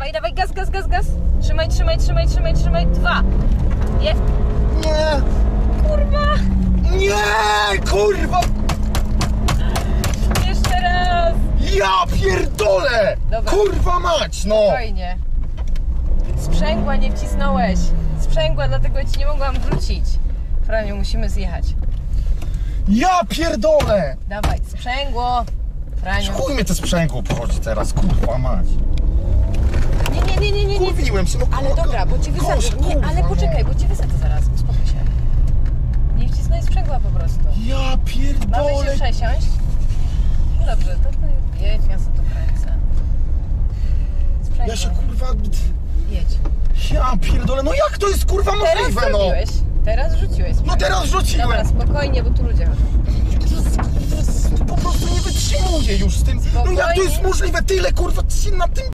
Dawaj, dawaj, gaz, gaz, gaz, gaz. Trzymaj, trzymaj, trzymaj, trzymaj, trzymaj. 2. Jest. Nie! Kurwa. Nie! Kurwa! Jeszcze raz. Ja pierdolę! Dobra. Kurwa mać, no! Spokojnie. Sprzęgła nie wcisnąłeś. Sprzęgła, dlatego ci nie mogłam wrócić. Franiu, musimy zjechać. Ja pierdolę! Dawaj, sprzęgło. Franiu. Chuj mnie to sprzęgło obchodzi teraz, kurwa mać. Nie. Kurwiłem się, no Ale dobra, bo cię wysadzę. Gość, Nie, kurwa, ale poczekaj, bo cię wysadzę zaraz. Uspokój się. Nie wcisnąć sprzęgła po prostu. Ja Mamy pierdolę! się przesiąść? No dobrze, to jedź, ja sobie tu kręcę. Sprzęgło. Ja się kurwa... Jedź. Ja pierdolę, no jak to jest kurwa Teraz możliwe, no? zrobiłeś. Teraz rzuciłeś sprzęgło. No teraz rzuciłem! Dobra, spokojnie, bo tu ludzie chodzą. Po prostu nie wytrzymuję już z tym. No jak to jest możliwe? Tyle kurwa na tym